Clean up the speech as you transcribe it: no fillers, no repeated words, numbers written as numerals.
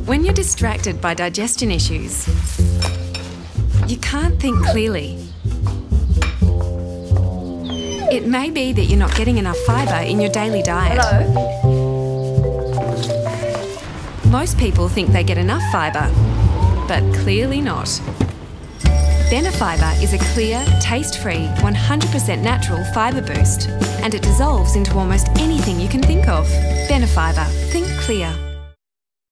When you're distracted by digestion issues, you can't think clearly. It may be that you're not getting enough fibre in your daily diet. Hello? Most people think they get enough fibre, but clearly not. Benefiber is a clear, taste-free, 100% natural fibre boost, and it dissolves into almost anything you can think of. Benefiber. Think clear.